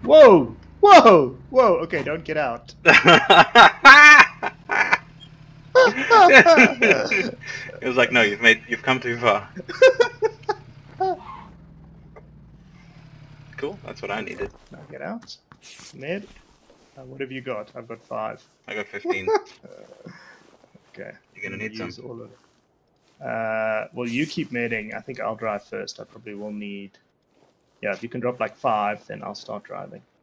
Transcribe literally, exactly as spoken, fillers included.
Whoa! Whoa! Whoa! Okay, don't get out. It was like, no, you've made, you've come too far. Cool, that's what I needed. Now get out. Mid. Uh, what have you got? I've got five. I got fifteen. uh, okay. You're gonna need use some. all of it. Uh, well, you keep midding. I think I'll drive first. I probably will need. Yeah, if you can drop like five, then I'll start driving.